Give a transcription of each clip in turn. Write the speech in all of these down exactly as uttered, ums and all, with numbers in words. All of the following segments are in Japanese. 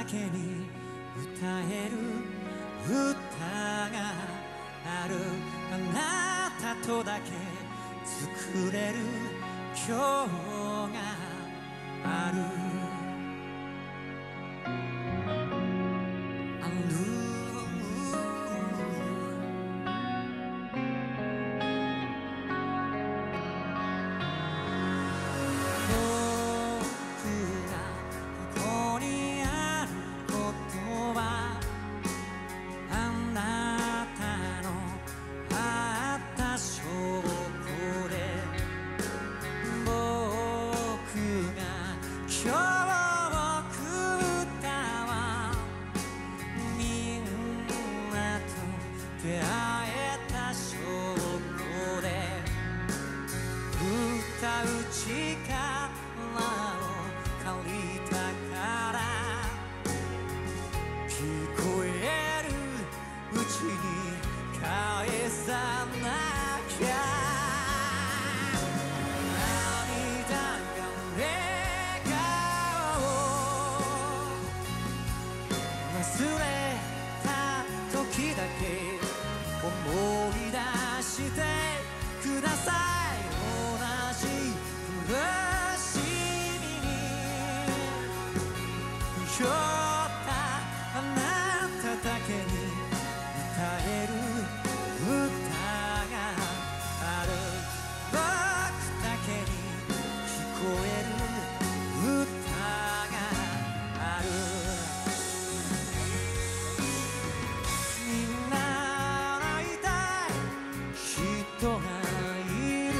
けに歌える歌がある。あなたとだけ作れる今日がある。ある。出会えた証拠で歌う力を借りたから聞こえるうちに返さなきゃ。涙が笑顔忘れた時だけ思い出してください。同じ苦しみに酔ったあなただけに歌える歌がある。僕だけに聞こえる歌がある。みんな人がいる。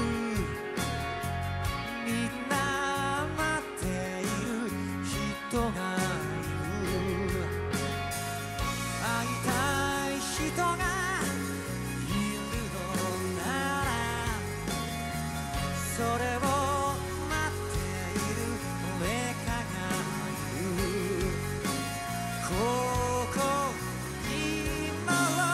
みんな待っている人がいる。会いたい人がいるのならそれを待っている誰かがいる。ここ今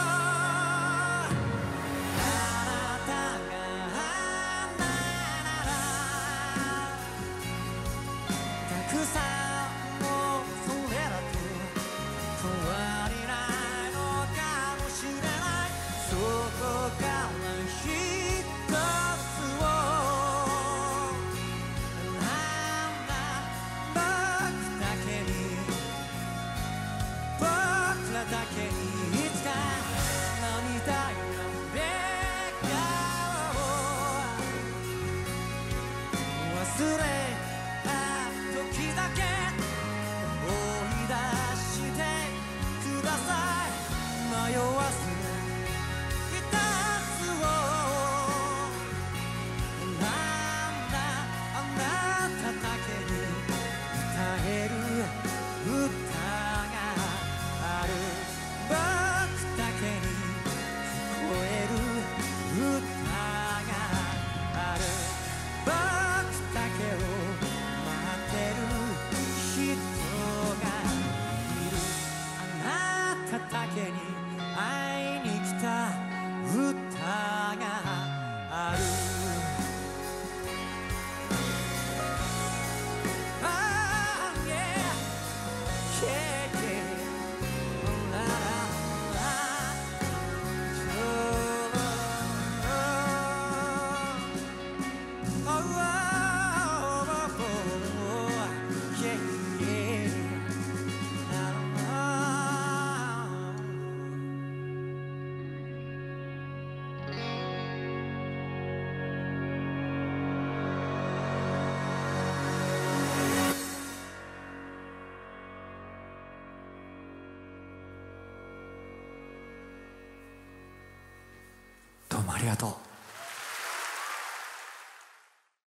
たくさんもそれだと変わりないのかもしれない。そこから一つをなんだ僕だけに僕らだけにいつか涙や笑顔を忘れ時だけ思い出してください。迷わず一つを選んだあなただけに歌える歌がある。僕だけに聞こえる歌がある。僕だけを人がいる。あなただけに会いに来た歌がある。あー、yeah, yeah, yeah. ラララoh, oh, oh.どうもありがとう。